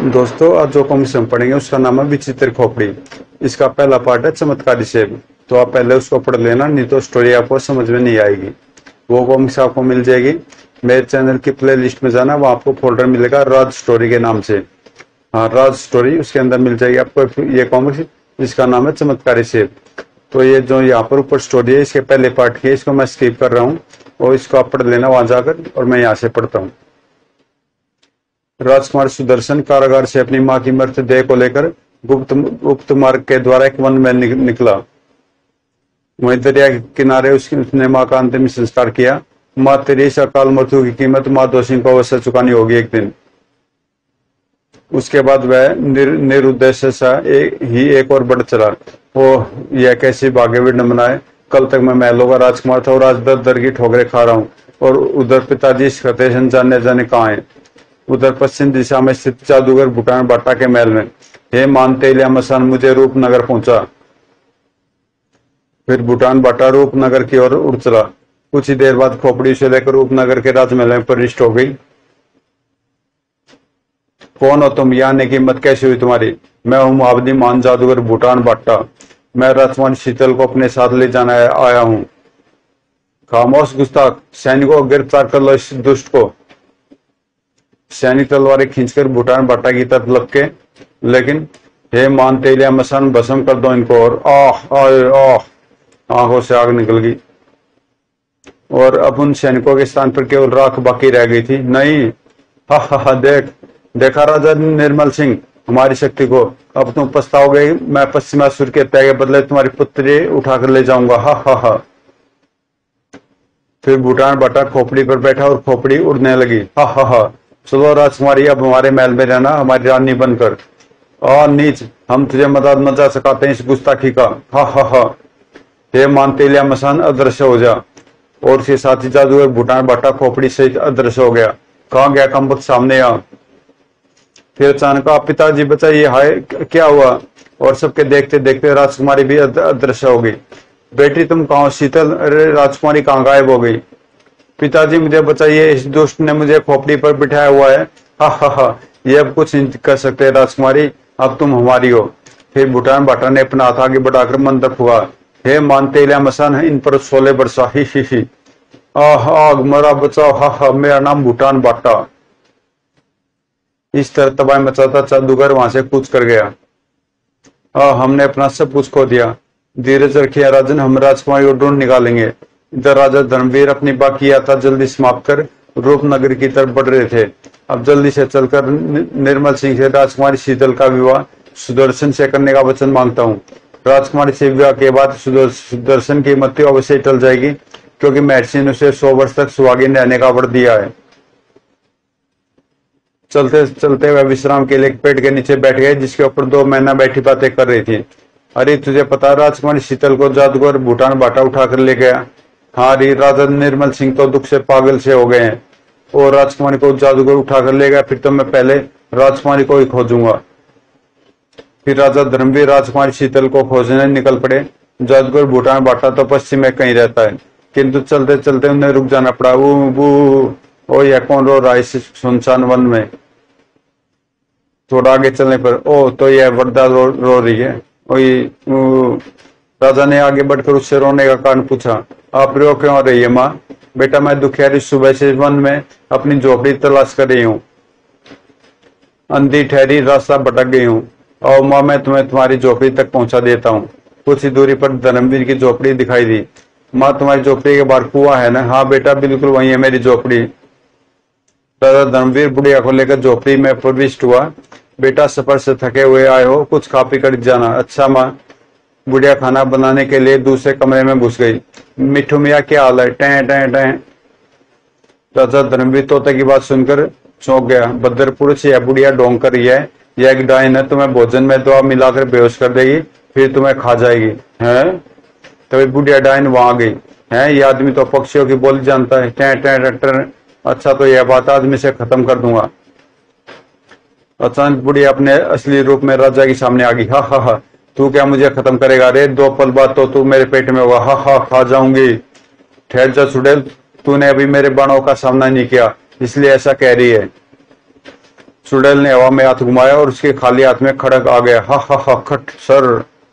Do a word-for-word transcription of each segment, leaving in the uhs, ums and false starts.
दोस्तों, आज जो कॉमिक्स हम पढ़ेंगे उसका नाम है विचित्र खोपड़ी। इसका पहला पार्ट है चमत्कारी सेब। तो आप पहले उसको पढ़ लेना, नहीं तो स्टोरी आपको समझ में नहीं आएगी। वो कॉमिक्स आपको मिल जाएगी मेरे चैनल की प्ले लिस्ट में जाना, वहाँ आपको फोल्डर मिलेगा राज स्टोरी के नाम से। हाँ, राज स्टोरी, उसके अंदर मिल जाएगी आपको ये कॉमिक्स जिसका नाम है चमत्कारी सेब। तो ये जो यहाँ पर ऊपर स्टोरी है, इसके पहले पार्ट की, इसको मैं स्किप कर रहा हूँ और इसको आप पढ़ लेना वहां जाकर, और मैं यहाँ से पढ़ता हूँ। राजकुमार सुदर्शन कारागार से अपनी मां की मृतदेह को लेकर गुप्त गुप्त मार्ग के द्वारा एक वन में निकला। वहीं दरिया के किनारे उसकी उसने मां का अंतिम संस्कार किया। मां तेरी इस अकाल मृत्यु की कीमत मां दोषी को अवश्य चुकानी होगी एक दिन। उसके बाद वह निर, निरुद्देश्य सा एक, ही एक और बढ़ चला। ओ, यह कैसी भाग्य विडंबना है। कल तक मैं महलों का राजकुमार था और आज दर दर की ठोकरे खा रहा हूँ। और उधर पिताजी इस खतरे से जाने जाने कहाँ है। उधर पश्चिम दिशा में स्थित जादूगर भूटान बाटा के महल में। हे मानते लिया मसान मुझे रूपनगर पहुंचा। फिर भूटान बाटा रूपनगर की ओर उड़ चला। कुछ ही देर बाद खोपड़ी से लेकर रूपनगर के राजमहल में प्रविष्ट हो गई। कौन हो तुम? यहाँ आने की हिम्मत कैसी हुई तुम्हारी? मैं हूँ महाबली मान जादूगर भूटान बाटा। मैं राजकुमार शीतल को अपने साथ ले जाना आया हूँ। खामोश गुस्ताख, सैनिकों गिरफ्तार कर लो इस दुष्ट को। सैनिक तलवारें खींचकर भूटान बाटा की तरफ लपके, लेकिन हे मान तेलिया मसान भस्म कर दो इनको। और आह आह आंखों से आग निकल गई और अब उन सैनिकों के स्थान पर केवल राख बाकी रह गई थी। नहीं, हा हा हा, देख देखा राजा निर्मल सिंह हमारी शक्ति को। अब तुम पछताओगे। मैं पश्चिमासुर के त्याग के बदले तुम्हारी पुत्री उठाकर ले जाऊंगा। हा हा हा। फिर भूटान बाटा खोपड़ी पर बैठा और खोपड़ी उड़ने लगी। हा हा हा। चलो राजकुमारी, अब हमारे महल में रहना, हमारी रानी बनकर। आ नीच, हम तुझे मदद मजा सकाते हैं इस गुस्ताखी का। हा हा हा। हे मानते लिया मसान अदृश्य हो जा। और उसके साथी जादूगर भूटान बाटा खोपड़ी सहित अदृश्य हो गया। कहाँ गया कमबख्त? सामने आ। फिर अचानक आप पिताजी बचाइए, हाय क्या हुआ? और सबके देखते देखते राजकुमारी भी अदृश्य हो गई। बेटी तुम कहाँ? शीतल, अरे राजकुमारी कहाँ गायब हो गई? पिताजी मुझे बचाइए, इस दुष्ट ने मुझे खोपड़ी पर बिठाया हुआ है। हा हा हा। ये अब कुछ नहीं कर सकते राजकुमारी, अब तुम हमारी हो। फिर भूटान बाटा ने अपना हाथ आगे बढ़ाकर मंत्र फूका। हे मानते इला मसान, इन पर सोले बरसा। ही ही ही। आह आग मरा बचाओ। हा हा। मेरा नाम भूटान बाटा। इस तरह तबाही मचाता जादूगर वहां से कूच कर गया। आ, हमने अपना सब कुछ खो दिया। धीरज रखिए राजन, हम राजकुमारी को ढूंढ निकालेंगे। इधर राजा धर्मवीर अपनी बाकी यात्रा जल्दी समाप्त कर रूपनगर की तरफ बढ़ रहे थे। अब जल्दी से चलकर निर्मल सिंह से राजकुमारी शीतल का विवाह सुदर्शन से करने का वचन मांगता हूँ। राजकुमारी से विवाह के बाद सुदर्शन की मृत्यु अवश्य टल जाएगी, क्योंकि महर्षि ने उसे सौ वर्ष तक सुहागिन रहने का वर दिया है। चलते चलते वह विश्राम के लिए पेड़ के नीचे बैठ गए, जिसके ऊपर दो मैना बैठी बातें कर रही थी। अरे तुझे पता, राजकुमारी शीतल को जादूगर भूटान बाटा उठाकर ले गया। हाँ री, राजा निर्मल सिंह तो दुख से पागल से हो गए हैं और राजकुमारी को जादूगर उठाकर ले गया। फिर तो मैं पहले राजकुमारी को ही खोजूंगा। फिर राजा धर्मवीर राजकुमारी शीतल को खोजने निकल पड़े। जादूगर भूटान बाटा तो पश्चिम में कहीं रहता है, किंतु चलते चलते उन्हें रुक जाना पड़ा। वो वो ओ यह कौन रो रहा है इस सुनसान वन में? थोड़ा आगे चलने पर ओ तो यह वरदा रो, रो रही है। ओ, राजा ने आगे बढ़कर उससे रोने का कारण पूछा। आप रो क्यों रही है माँ? बेटा मैं दुखियारी सुबह से वन में अपनी झोपड़ी तलाश कर रही हूँ। अंधी ठहरी रास्ता भटक गई हूँ। और माँ मैं तुम्हें तुम्हारी झोपड़ी तक पहुंचा देता हूँ। कुछ ही दूरी पर धर्मवीर की झोपड़ी दिखाई दी। माँ तुम्हारी झोपड़ी के बाहर कुआं है ना? हाँ बेटा बिल्कुल वही है मेरी झोपड़ी। राजा धर्मवीर बुढ़िया को लेकर झोपड़ी में प्रविष्ट हुआ। बेटा सफर से थके हुए आए हो, कुछ खा पी कर जाना। अच्छा माँ। बुढ़िया खाना बनाने के लिए दूसरे कमरे में घुस गई। मिठू मियाँ क्या हाल है? टें टें टें। राजा धर्मवीर तोते की बात सुनकर चौंक गया। बदर पुरुष, यह बुढ़िया ढोंग कर रही है। यह एक डायन है, तुम्हें भोजन में दवा मिलाकर बेहोश कर देगी, फिर तुम्हें खा जाएगी। है तभी बुढ़िया डायन वहां आ गई। है ये आदमी तो पक्षियों की बोली जानता है। टें टें टें। अच्छा तो यह बात आदमी से खत्म कर दूंगा। अचानक बुढ़िया अपने असली रूप में राजा के सामने आ गई। हा हा हा। तू क्या मुझे खत्म करेगा रे? दो पल बाद तो तू मेरे पेट में होगा। हा हा, खा जाऊंगी। ठहर जा चुड़ैल, तूने अभी मेरे बाणों का सामना नहीं किया, इसलिए ऐसा कह रही है। चुड़ैल ने हवा में हाथ घुमाया और उसके खाली हाथ में खड़क आ गया। हा हा हा खट सर,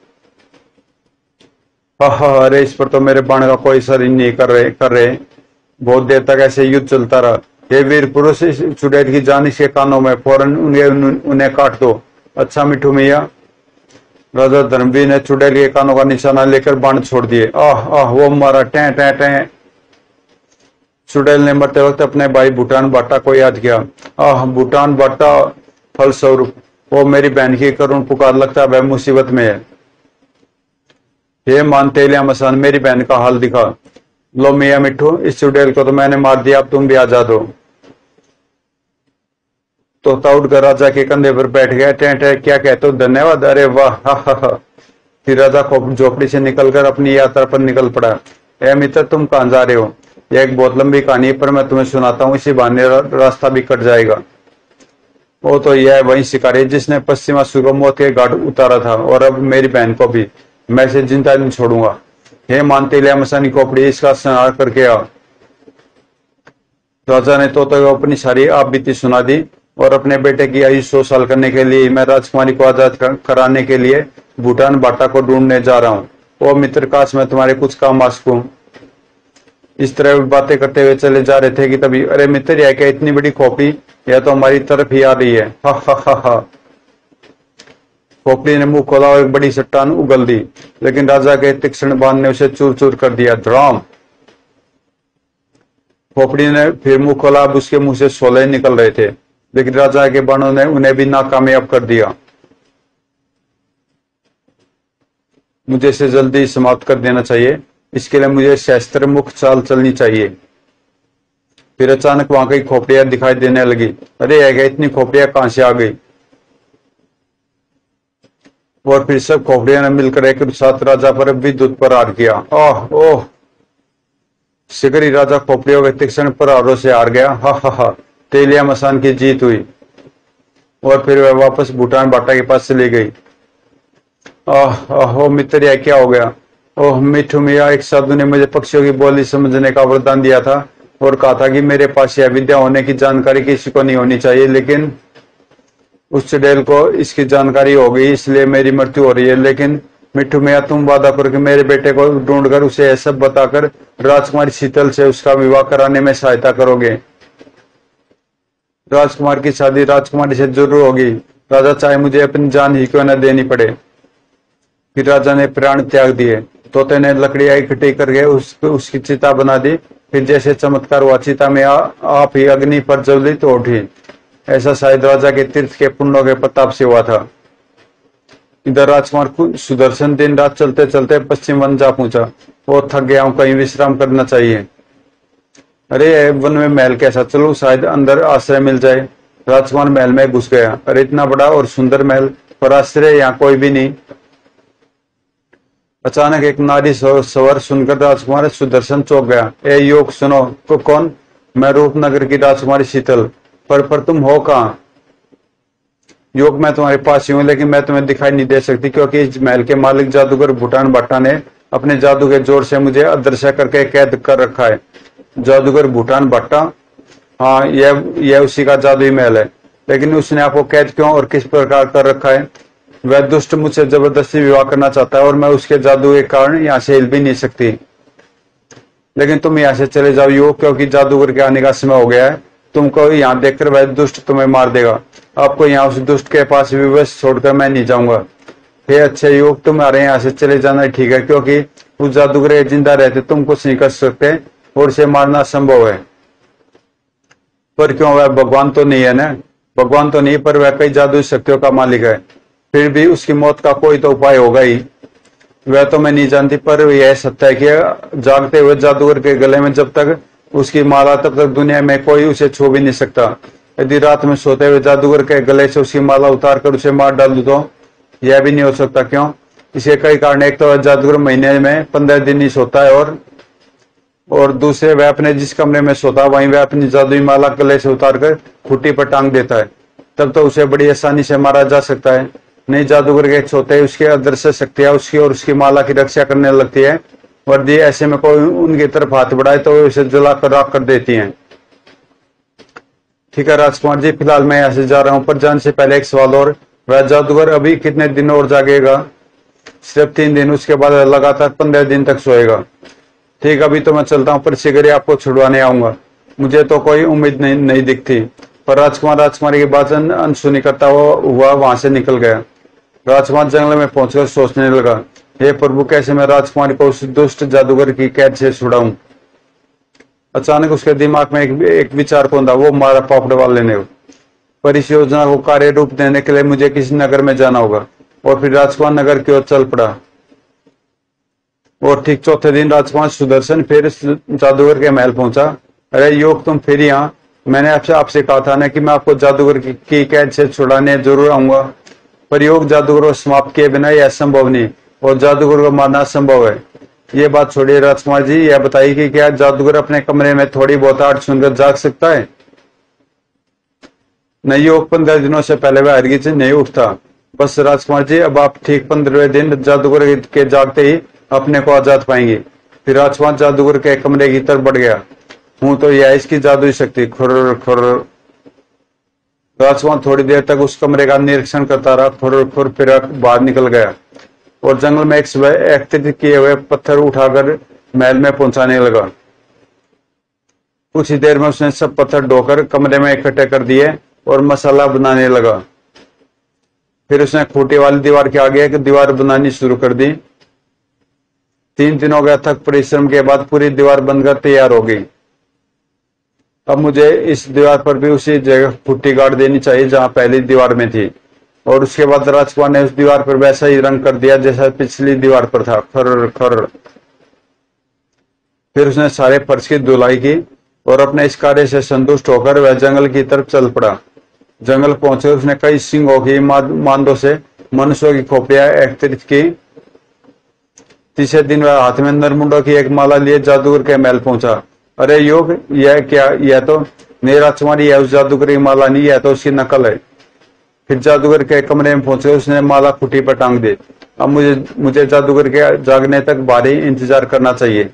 हा हा, अरे इस पर तो मेरे बाण का कोई असर ही नहीं कर रहे कर रहे बहुत देर तक ऐसे युद्ध चलता रहा। हे वीर पुरुष, इस चुड़ैल की जान इसके कानों में, फौरन उन्हें उन्हें काट दो। अच्छा मिठू मियाँ। राजा धर्मवीर ने चुड़ैल के कानों का निशाना लेकर बाण छोड़ दिए। आह आह, वो मारा, टें टें टें। चुड़ैल ने मरते वक्त अपने भाई भूटान बाटा को याद किया। आह भूटान बाटा, फलस्वरूप वो मेरी बहन की करुण पुकार, लगता वह मुसीबत में है। हे मान तेलिया मसान, मेरी बहन का हाल दिखा। लो मियाँ मिठू, इस चुड़ैल को तो मैंने मार दिया, अब तुम भी आजाद हो। तोता उठकर राजा के कंधे पर बैठ गया। टें टें, क्या कहते हो, धन्यवाद, अरे वाह, हा हा हा। फिर राजा झोपड़ी से निकलकर अपनी यात्रा पर निकल पड़ा। ए मित्र, तुम कहाँ जा रहे हो? यह एक बहुत लंबी कहानी है, पर मैं तुम्हें सुनाता हूँ, इसी बहाने रास्ता भी कट जाएगा। वो तो यह वही शिकारी जिसने पश्चिमा सुगम मौत के घाट उतारा था, और अब मेरी बहन को भी मैं इसे जिंदा नहीं छोड़ूंगा। हे मानते लिया मसानी खोपड़ी, इसका संहार करके आ। राजा ने तोता को अपनी सारी आप बीती सुना दी और अपने बेटे की आयु सौ साल करने के लिए मैं राजकुमारी को आजाद कराने के लिए भूटान बाटा को ढूंढने जा रहा हूँ। ओ मित्र, काश मैं तुम्हारे कुछ काम आ सकूं। इस तरह बातें करते हुए चले जा रहे थे कि तभी, अरे मित्र, यह क्या इतनी बड़ी खोपड़ी, यह तो हमारी तरफ ही आ रही है। हा हा हा हा। खोपड़ी ने मुंह खोला और एक बड़ी चट्टान उगल दी, लेकिन राजा के तीक्ष्ण बाण ने उसे चूर चूर कर दिया। धड़ाम। खोपड़ी ने फिर मुंह खोला। अब उसके मुंह से शोले निकल रहे थे, लेकिन राजा के बाणों ने उन्हें भी नाकामयाब कर दिया। मुझे इसे जल्दी समाप्त कर देना चाहिए, इसके लिए मुझे शस्त्र मुख चाल चलनी चाहिए। फिर अचानक वहां कई खोपड़ियां दिखाई देने लगी। अरे यह इतनी खोपड़ियां कहां से आ गई? और फिर सब खोपड़ियों ने मिलकर एक साथ राजा पर विद्युत प्रहार किया। ओह ओह, शिकारी राजा खोपड़ियों के तीक्ष्ण प्रहारों से हार गया। हा हा हा। तेलिया मसान की जीत हुई और फिर वह वापस भूटान बाटा के पास चली गई। आह आह, मित्र, यह क्या हो गया? ओह मिठू मियाँ, एक साधु ने मुझे पक्षियों की बोली समझने का वरदान दिया था और कहा था कि मेरे पास यह विद्या होने की जानकारी किसी को नहीं होनी चाहिए, लेकिन उस चुड़ैल को इसकी जानकारी हो गई, इसलिए मेरी मृत्यु हो रही है। लेकिन मिठू मियाँ, तुम वादा करो कि मेरे बेटे को ढूंढकर उसे यह सब बताकर राजकुमारी शीतल से उसका विवाह कराने में सहायता करोगे। राजकुमार की शादी राजकुमारी से जरूर होगी, राजा चाहे मुझे अपनी जान ही क्यों न देनी पड़े। फिर राजा ने प्राण त्याग दिए। तोते ने लकड़ियां इकट्ठी करके उस, उसकी चिता बना दी। फिर जैसे चमत्कार हुआ, चिता में आ, आप ही अग्नि पर ज्वलित हो उठी। ऐसा शायद राजा के तीर्थ के पुण्यों के प्रताप से हुआ था। इधर राजकुमार सुदर्शन दिन रात चलते चलते पश्चिम वन जा पहुंचा। वो थक गया हूं, कहीं विश्राम करना चाहिए। अरे वन में महल कैसा, चलो शायद अंदर आश्रय मिल जाए। राजकुमार महल में घुस गया। अरे इतना बड़ा और सुंदर महल, पर आश्रय यहाँ कोई भी नहीं। अचानक एक नारी स्वर सुनकर राजकुमार सुदर्शन चौंक गया। ए योग, सुनो। को कौन? मैं रूपनगर की राजकुमारी शीतल। पर पर तुम हो कहाँ? योग, मैं तुम्हारे पास ही हूँ, लेकिन मैं तुम्हें दिखाई नहीं दे सकती, क्योंकि इस महल के मालिक जादूगर भूटान बाटा ने अपने जादू के जोर से मुझे अदृश्य करके कैद कर रखा है। जादूगर भूटान बाटा? हाँ, यह यह उसी का जादुई महल है, लेकिन उसने आपको कैद क्यों और किस प्रकार कर रखा है? वह दुष्ट मुझसे जबरदस्ती विवाह करना चाहता है और मैं उसके जादू के कारण यहाँ से हिल भी नहीं सकती। लेकिन तुम यहाँ से चले जाओ योग, क्योंकि जादूगर के आने का समय हो गया है। तुमको यहाँ देखकर वह दुष्ट तुम्हें मार देगा। आपको यहाँ उस दुष्ट के पास विवश छोड़कर मैं नहीं जाऊंगा। हे अच्छे योग, तुम्हारे यहाँ से चले जाना ठीक है, क्योंकि उस जादूगर जिंदा रहते तुम कुछ नहीं कर सकते और उसे मारना संभव है। पर क्यों? वह भगवान तो नहीं है ना? भगवान तो नहीं, पर वह कई जादुई शक्तियों का मालिक है। फिर भी उसकी मौत का कोई तो उपाय होगा ही। वह तो मैं नहीं जानती, पर यह सत्य है कि जागते हुए जादूगर के गले में जब तक उसकी माला, तब तक दुनिया में कोई उसे छू भी नहीं सकता। यदि रात में सोते हुए जादूगर के गले से उसकी माला उतार कर उसे मार डालूं तो यह भी नहीं हो सकता। क्यों? इसके कई कारण। एक तो जादूगर महीने में पंद्रह दिन ही सोता है, और और दूसरे वह अपने जिस कमरे में सोता वहीं वह अपनी जादुई माला गले से उतार कर खूंटी पर टांग देता है। तब तो उसे बड़ी आसानी से मारा जा सकता है। नहीं, जादूगर के सोते उसके अदृश्य शक्तियां उसकी और उसकी माला की रक्षा करने लगती है, और यदि ऐसे में कोई उनकी तरफ हाथ बढ़ाए तो वे उसे जला कर राख कर देती हैं। ठीक है राजकुमार जी, फिलहाल मैं यहाँ से जा रहा हूँ, पर जाने से पहले एक सवाल और, वह जादूगर अभी कितने दिन और जागेगा? सिर्फ तीन दिन, उसके बाद लगातार पंद्रह दिन तक सोएगा। ठीक, अभी तो मैं चलता हूँ, पर शीघ्र ही आपको छुड़वाने आऊंगा। मुझे तो कोई उम्मीद नहीं, नहीं दिखती। पर राजकुमार राजकुमारी की बात अनसुनी करता हुआ वहां से निकल गया। राजकुमार जंगल में पहुंचकर सोचने लगा, हे प्रभु, कैसे मैं राजकुमारी को उस दुष्ट जादूगर की कैद से छुड़ाऊं। अचानक उसके दिमाग में एक, एक विचार कौंधा, वो मारा पापड़ वाले ने। पर इस योजना को कार्य रूप देने के लिए मुझे किसी नगर में जाना होगा। और फिर राजकुमार नगर की ओर चल पड़ा। और ठीक चौथे दिन राजकुमार सुदर्शन फिर जादूगर के महल पहुंचा। अरे योग, तुम फिर यहाँ? मैंने आपसे आपसे कहा था ना कि मैं आपको जादूगर की, की कैद से छुड़ाने जरूर आऊंगा। पर योग जादूगर को समाप्त किए बिना यह संभव नहीं, और जादूगर को मारना संभव है। ये बात छोड़िए राजकुमार जी, यह बताइए कि क्या जादूगर अपने कमरे में थोड़ी बहुत आठ सुनकर जाग सकता है? नहीं योग, पंद्रह दिनों से पहले वह हरगिज नहीं उठता। बस राजकुमार जी, अब आप ठीक पंद्रहवें दिन जादूगर के जागते ही अपने को आजाद पाएंगे। फिर राजकुमार जादूगर के कमरे की तरफ बढ़ गया। हूं तो यह इसकी जादुई शक्ति। खुर खुर राजकुमार थोड़ी देर तक उस कमरे का निरीक्षण करता रहा। खुर खुर फिर बाहर निकल गया और जंगल में एक एकत्रित किए हुए पत्थर उठाकर महल में पहुंचाने लगा। कुछ ही देर में उसने सब पत्थर ढोकर कमरे में इकट्ठे कर दिए और मसाला बनाने लगा। फिर उसने खूंटी वाली दीवार के आगे एक दीवार बनानी शुरू कर दी। तीन दिनों के अथक परिश्रम के बाद पूरी दीवार बनकर तैयार हो गई। अब मुझे इस दीवार पर भी उसी जगह खूंटी गाड़ देनी चाहिए जहां पहली दीवार में थी। और उसके बाद राजकुमार ने उस दीवार पर वैसा ही रंग कर दिया जैसा पिछली दीवार पर था। खर खर फिर उसने सारे फर्श की धुलाई की और अपने इस कार्य से संतुष्ट होकर वह जंगल की तरफ चल पड़ा। जंगल पहुंचे उसने कई सिंहों की मांदों से मनुष्यों की खोपड़ियां एकत्रित की। तीसरे दिन वह हाथ में नरमुंडों की एक माला लिए जादूगर के महल पहुंचा। अरे योग, यह क्या? यह तो नहीं राजकुमार, यह उस जादूगर की माला नहीं, यह तो उसकी नकल है। फिर जादूगर के कमरे में पहुंचे उसने माला खूंटी पर टांग दी। अब मुझे मुझे जादूगर के जागने तक भारी इंतजार करना चाहिए।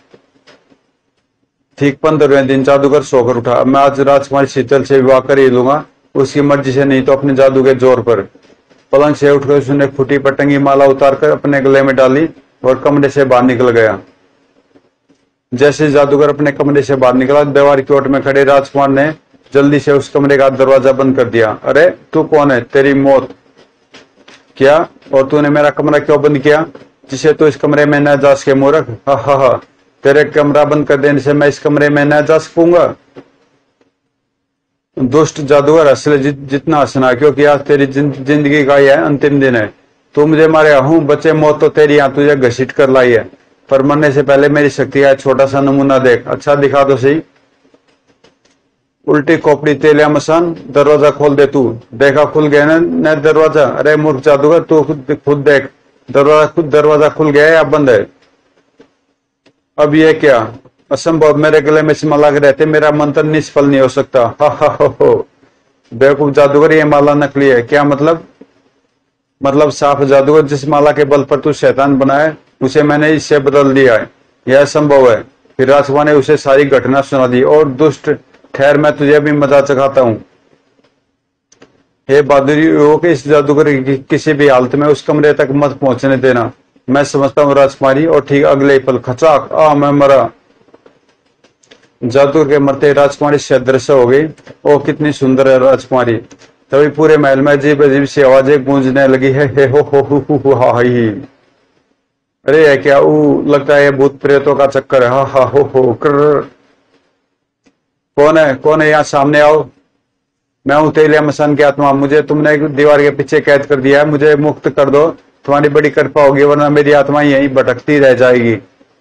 ठीक पंद्रहवें दिन जादूगर सोकर उठा। मैं आज राजकुमारी शीतल से विवाह कर ही लूंगा, उसकी मर्जी से नहीं तो अपने जादू के जोर पर। पलंग से उठकर उसने खूंटी पर टंगी माला उतारकर अपने गले में डाली और कमरे से बाहर निकल गया। जैसे जादूगर अपने कमरे से बाहर निकला, दीवार की ओट में खड़े राजकुमार ने जल्दी से उस कमरे का दरवाजा बंद कर दिया। अरे तू कौन है? तेरी मौत। क्या? और तूने मेरा कमरा क्यों बंद किया, जिसे तू इस कमरे में न जा सके मूर्ख? हा हा हा, तेरे कमरा बंद कर देने से मैं इस कमरे में न जा सकूंगा। दुष्ट जादूगर, असले जि, जितना हंसना, क्योंकि आज तेरी जिंदगी का यह अंतिम दिन है। तू मुझे मारे? हूं बच्चे, मौत तो तेरी यहाँ तुझे घसीट कर लाई है, पर मरने से पहले मेरी शक्ति का छोटा सा नमूना देख। अच्छा दिखा तो सही। उल्टी खोपड़ी तेलिया मसान, दरवाजा खोल दे। तू देखा खुल गया ना न दरवाजा? अरे मूर्ख जादूगर, तू खुद खुद देख, दरवाजा खुद दरवाजा खुल गया या बंद है? अब ये क्या? असंभव, मेरे गले में इस माला के रहते मेरा मंत्र निष्फल नहीं हो सकता। हा हा हो बेवकूफ जादूगर, ये माला नकली है। क्या मतलब? मतलब साफ जादूगर, जिस माला के बल पर तू शैतान बना है उसे मैंने इससे बदल दिया है, यह संभव है। फिर राजकुमार ने उसे सारी घटना सुना दी। और दुष्ट, ठहर, मैं तुझे भी मजा चखाता हूं। हे बहादुरी हो कि इस जादूगर की किसी भी हालत में उस कमरे तक मत पहुंचने देना। मैं समझता हूँ राजकुमारी। और ठीक अगले पल खचाक, आ मैं मरा। जादूगर के मरते राजकुमारी से अदृश्य हो गई। ओ कितनी सुंदर है राजकुमारी। तभी पूरे महल में अजीब अजीब सी आवाजें गूंजने लगी है। हे हो हो हो हो हो हा ही। अरे है क्या? ऊ लगता है भूत प्रेतों का चक्कर है। हा हा हो हो कर। कौन है? कौन है? यहाँ सामने आओ। मैं हूं तेलिया मसान की आत्मा। मुझे तुमने दीवार के पीछे कैद कर दिया है, मुझे मुक्त कर दो, तुम्हारी बड़ी कृपा होगी, वरना मेरी आत्मा यहीं भटकती रह जाएगी।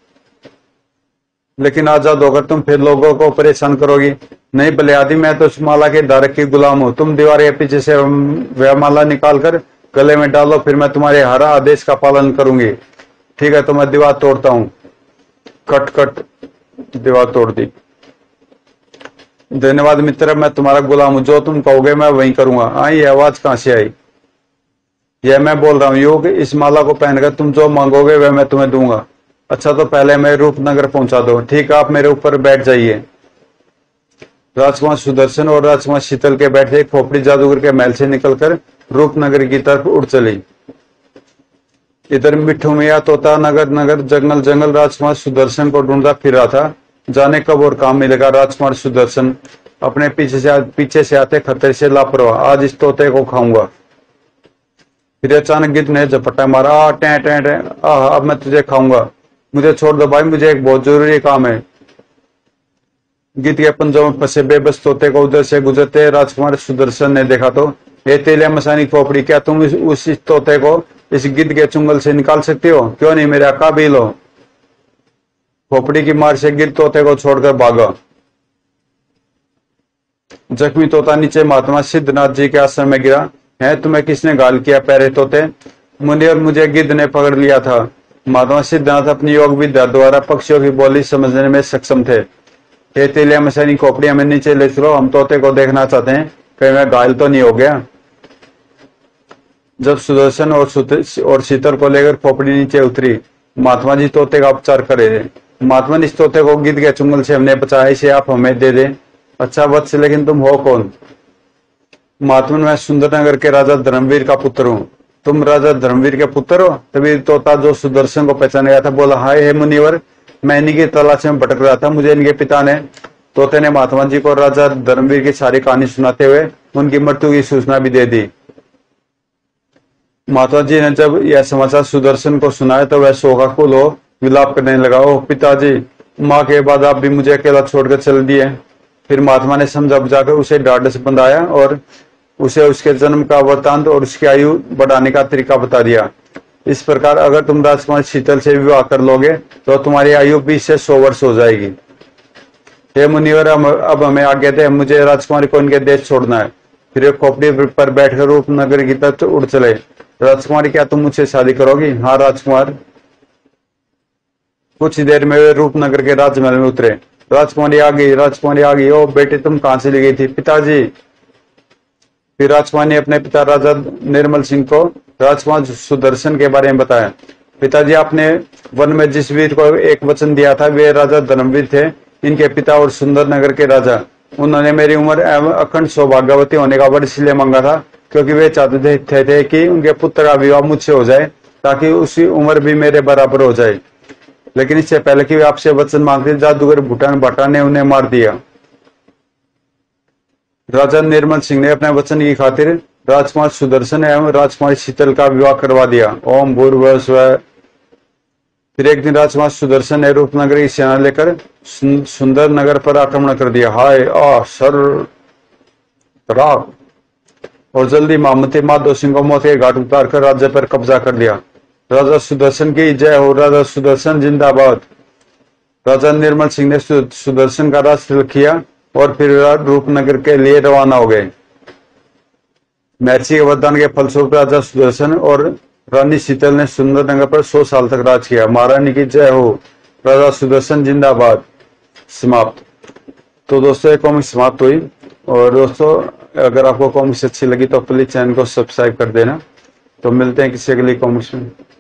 लेकिन आजाद होकर तुम फिर लोगों को परेशान करोगी। नहीं भले आदमी, मैं तो उस माला के धारक की गुलाम हूं। तुम दीवार के पीछे से वह माला निकाल कर गले में डालो, फिर मैं तुम्हारे हर आदेश का पालन करूंगी। ठीक है, तो मैं दीवार तोड़ता हूं। कट कट, दीवार तोड़ दी। धन्यवाद मित्र, मैं तुम्हारा गुलाम हूं, जो तुम कहोगे मैं वही करूंगा। हाँ, ये आवाज कहां से आई? यह मैं बोल रहा हूँ। योग, इस माला को पहनकर तुम जो मांगोगे वह मैं तुम्हें दूंगा। अच्छा, तो पहले मैं रूपनगर पहुंचा दो। ठीक है, आप मेरे ऊपर बैठ जाइए। राजकुमार सुदर्शन और राजकुमार शीतल के बैठे खोपड़ी जादूगर के महल से निकलकर रूपनगर की तरफ उड़ चली। इधर मिट्ठू मियाँ तोता नगर नगर जंगल जंगल राजकुमार सुदर्शन को ढूंढता फिर रहा था। जाने कब और काम मिलेगा राजकुमार सुदर्शन अपने पीछे से पीछे से आते खतरे से लापरवाह। आज इस तोते को खाऊंगा। फिर अचानक गिद्ध ने झपट्टा मारा। आ टे टे टे आह अब मैं तुझे खाऊंगा। मुझे छोड़ दो भाई, मुझे एक बहुत जरूरी काम है। गिद्ध के पंजों में फंसे बेबस तोते को उधर से गुजरते राजकुमार सुदर्शन ने देखा तो, ये तेलिया मसानी खोपड़ी, क्या तुम इस, उस इस तोते को इस गिद्ध के चुंगल से निकाल सकती हो? क्यों नहीं, मेरे काबिल हो। खोपड़ी की मार से गिद्ध तोते को छोड़कर भागा। जख्मी तोता नीचे महात्मा सिद्धनाथ जी के आश्रम में गिरा। है तुम्हें किसने घायल किया प्यारे तोते? मुनि और मुझे गिद्ध ने पकड़ लिया था। महात्मा सिद्धनाथ अपनी योग विद्या द्वारा पक्षियों की बोली समझने में सक्षम थे। ये तेलिया मसानी खोपड़ी हमें नीचे ले चलो, हम तोते को देखना चाहते हैं, कहीं मैं घायल तो नहीं हो गया। जब सुदर्शन और और शीतल को लेकर खोपड़ी नीचे उतरी, महात्मा जी तोते का उपचार करे थे। महात्मा ने इस तोते को गिद्ध के चुंगल से हमने बचाया, इसे आप हमें दे दें। अच्छा वत्स, लेकिन तुम हो कौन? महात्मा, मैं सुंदरनगर के राजा धर्मवीर का पुत्र हूँ। तुम राजा धर्मवीर के पुत्र हो? तभी तोता जो सुदर्शन को पहचान गया था बोला, हाय हे मुनिवर, मैं इन्हीं की तलाश में भटक रहा था, मुझे इनके पिता ने। तोते ने महात्मा जी को राजा धर्मवीर की सारी कहानी सुनाते हुए उनकी मृत्यु की सूचना भी दे दी। महात्मा जी ने जब यह समाचार सुदर्शन को सुनाया तो वह शोकाकुल हो विलाप करने लगा। ओह पिताजी, माँ के बाद आप भी मुझे अकेला छोड़कर चल दिए। फिर महात्मा ने समझा बुझाकर उसे ढाढ़स बंधाया और उसे उसके जन्म का वृतांत और उसकी आयु बढ़ाने का तरीका बता दिया। इस प्रकार अगर तुम राजकुमार शीतल से विवाह कर लोगे तो तुम्हारी आयु बीस से सौ वर्ष हो जाएगी। हे मुनिवर, अब हमें आज्ञा दे, मुझे राजकुमारी को इनके देश छोड़ना है। फिर खोपड़ी पर बैठकर रूपनगर की तरफ उड़ चले। राजकुमारी, क्या तुम मुझसे शादी करोगी? हाँ राजकुमार। कुछ ही देर में वे रूपनगर के राजमहल में उतरे। राजकुमारी आ गई, राजकुमारी आ गई। ओ बेटे, तुम कहां से ले गई थी? पिताजी। फिर राजकुमार ने अपने पिता राजा निर्मल सिंह को राजकुमार सुदर्शन के बारे में बताया। पिताजी, आपने वन में जिस वीर को एक वचन दिया था वे राजा धर्मवीर थे, इनके पिता और सुंदरनगर के राजा। उन्होंने मेरी उम्र एवं अखंड सौभाग्यवती होने का वर इसलिए मांगा था क्योंकि वे चाहते थे, थे कि उनके पुत्र का विवाह मुझसे हो जाए ताकि उसकी उम्र भी मेरे बराबर हो जाए। लेकिन इससे पहले कि वे आपसे वचन मांगते जादूगर भूटान भाटा ने उन्हें मार दिया। राजा निर्मल सिंह ने अपने वचन की खातिर राजकुमार सुदर्शन एवं राजकुमारी शीतल का विवाह करवा दिया। ओम भूर्भुवः स्वः। फिर एक दिन राजकुमार सुदर्शन ने रूपनगर की सेना लेकर सुंदर नगर पर आक्रमण कर दिया। हाय आ सर तराक और जल्दी मामती माधो सिंह को मौत के घाट उतार कर राज्य पर कब्जा कर लिया। राजा सुदर्शन की जय हो, राजा सुदर्शन जिंदाबाद। राजा निर्मल सिंह ने सुदर्शन का राज तिलक किया और फिर रूपनगर के लिए रवाना हो गए। महर्षि के वरदान के फलस्वरूप राजा सुदर्शन और रानी शीतल ने सुंदरनगर पर सौ साल तक राज किया। महारानी की जय हो, राजा सुदर्शन जिंदाबाद। समाप्त। तो दोस्तों ये कॉमिक्स समाप्त हुई। और दोस्तों अगर आपको कॉमिक्स अच्छी लगी तो प्लीज चैनल को सब्सक्राइब कर देना। तो मिलते हैं किसी अगली कॉमिक्स में।